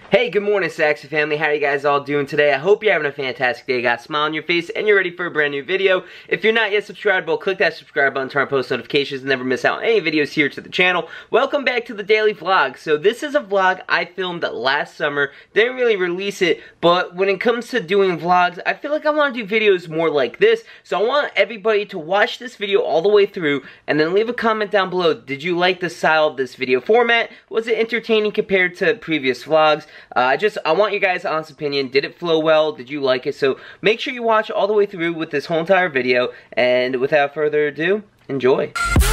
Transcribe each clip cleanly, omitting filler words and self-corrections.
Hey, good morning, Saxton family. How are you guys all doing today? I hope you're having a fantastic day. Got a smile on your face and you're ready for a brand new video. If you're not yet subscribed, well, click that subscribe button, turn on post notifications, and never miss out on any videos here to the channel. Welcome back to the daily vlog. So this is a vlog I filmed last summer. Didn't really release it, but when it comes to doing vlogs, I feel like I want to do videos more like this. So I want everybody to watch this video all the way through and then leave a comment down below. Did you like the style of this video format? Was it entertaining compared to previous vlogs? I want your guys' honest opinion. Did it flow well? Did you like it? So make sure you watch all the way through with this whole entire video. And without further ado, enjoy.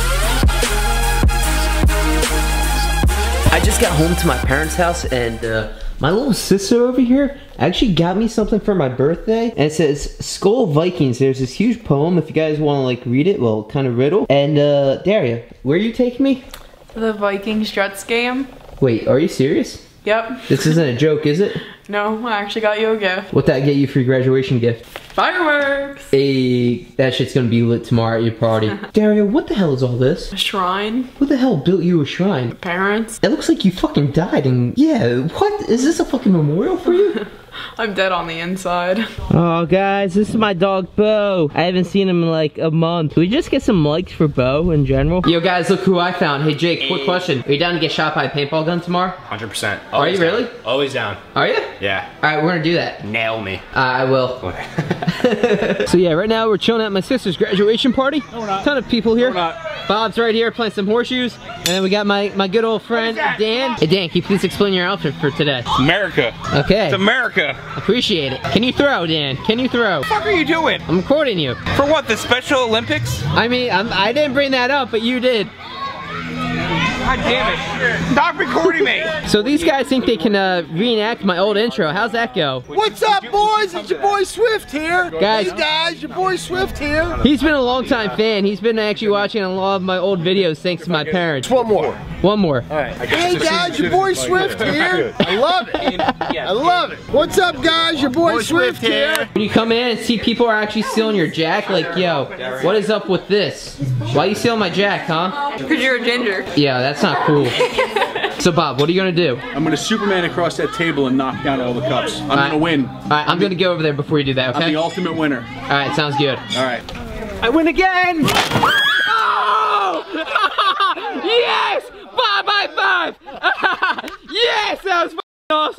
I just got home to my parents' house and my little sister over here actually got me something for my birthday. And it says, Skull Vikings. There's this huge poem if you guys want to like read it. Well, kind of riddle. And Daria, where are you taking me? The Vikings jet game. Wait, are you serious? Yep. This isn't a joke, is it? No, I actually got you a gift. What'd that get you for your graduation gift? Fireworks! Hey, that shit's gonna be lit tomorrow at your party. Daria, what the hell is all this? A shrine. Who the hell built you a shrine? My parents. It looks like you fucking died and yeah, what? Is this a fucking memorial for you? I'm dead on the inside. Oh guys, this is my dog Bo. I haven't seen him in like a month. Can we just get some likes for Bo in general? Yo guys, look who I found. Hey Jake, quick question. Are you down to get shot by a paintball gun tomorrow? 100%. Are you really? Always down. Are you? Yeah. Alright, we're gonna do that. Nail me. I will. So yeah, right now we're chilling at my sister's graduation party. No, we're not. Ton of people here. No, we're not. Bob's right here playing some horseshoes. And then we got my good old friend, Dan. Hey Dan, can you please explain your outfit for today? It's America. Okay. It's America. Appreciate it. Can you throw, Dan? Can you throw? What the fuck are you doing? I'm recording you. For what, the Special Olympics? I mean, I didn't bring that up, but you did. God damn it. Stop recording me. So these guys think they can reenact my old intro. How's that go? What's up, boys? It's your boy Swift here. Guys. Hey guys, your boy Swift here. He's been a long time fan. He's been actually watching a lot of my old videos thanks to my parents. One more. One more. All right. Hey guys, your boy Swift here. I love it. I love it. What's up, guys? Your boy Swift here. When you come in and see people are actually stealing your jack, like, yo, what is up with this? Why are you stealing my jack, huh? Because you're a ginger. Yeah, that's not cool. So Bob, what are you gonna do? I'm gonna Superman across that table and knock down all the cups. I'm gonna win. Alright, I'm gonna go over there before you do that, okay? I'm the ultimate winner. Alright, sounds good. Alright. I win again! Oh! Yes! 5 by 5! Yes! That was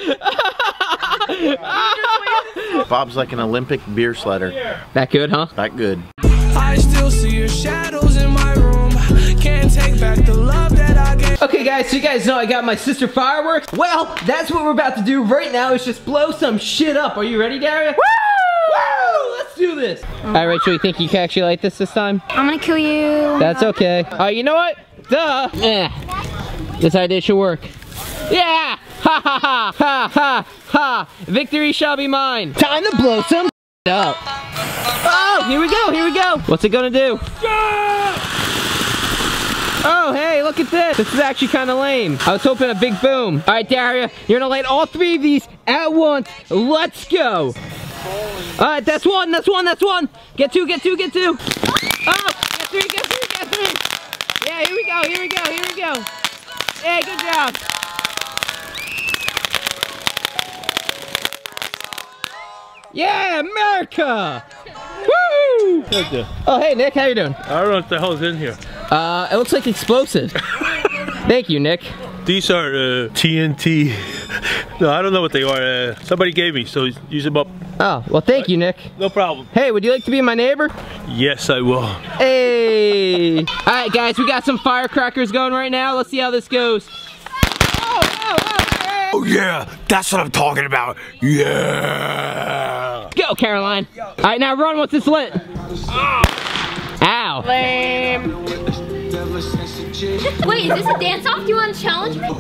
awesome! Bob's like an Olympic beer sledder. That good, huh? That good. I still see your shadows in my room. Can't take back the love that I gave. Okay guys, so you guys know I got my sister fireworks. Well, that's what we're about to do right now is just blow some shit up. Are you ready, Daria? Woo! Woo! Let's do this. Alright, Rachel, you think you can actually light this time? I'm gonna kill you. That's okay. You know what? Duh. This idea should work. Yeah! Ha ha ha ha ha ha! Victory shall be mine. Time to blow some up. Oh, here we go, here we go. What's it gonna do? Oh, hey, look at this. This is actually kind of lame. I was hoping a big boom. All right, Daria, you're gonna light all 3 of these at once. Let's go. All right, that's one, that's one, that's one. Get 2, get 2, get 2. Oh, get 3, get 3, get 3. Yeah, here we go, here we go, here we go. Hey, good job. Yeah, America! Woo! Oh, hey, Nick, how you doing? I don't know what the hell's in here. It looks like explosive. Thank you, Nick. These are TNT. No, I don't know what they are. Somebody gave me, so use them up. Oh, well, thank you, Nick. No problem. Hey, would you like to be my neighbor? Yes, I will. Hey! All right, guys, we got some firecrackers going right now. Let's see how this goes. Oh yeah, that's what I'm talking about. Yeah. Go, Caroline. All right, now run once it's lit. Ow. Lame. Wait, is this a dance-off? Do you want to challenge me?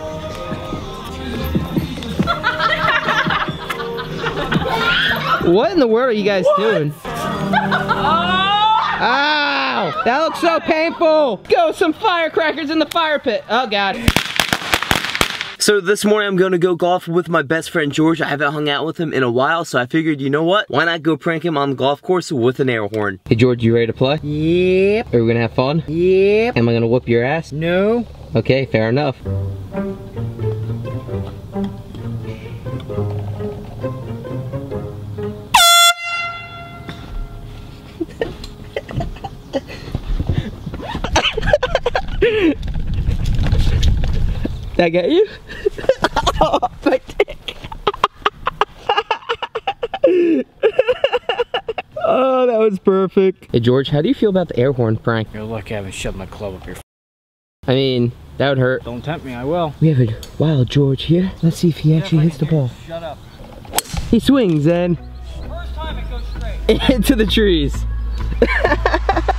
What in the world are you guys doing? Ow! That looks so painful. Go, some firecrackers in the fire pit. Oh, God. So this morning I'm going to go golf with my best friend George. I haven't hung out with him in a while, so I figured, you know what? Why not go prank him on the golf course with an air horn? Hey George, you ready to play? Yep. Are we gonna have fun? Yep. Am I gonna whoop your ass? No. Okay, fair enough. That got you? Oh, my dick. Oh, that was perfect. Hey, George, how do you feel about the air horn prank? You're lucky I haven't shoved my club up your I mean, that would hurt. Don't tempt me, I will. We have a wild George here. Let's see if he actually hits the ball. Shut up. He swings and First time it goes straight. into the trees.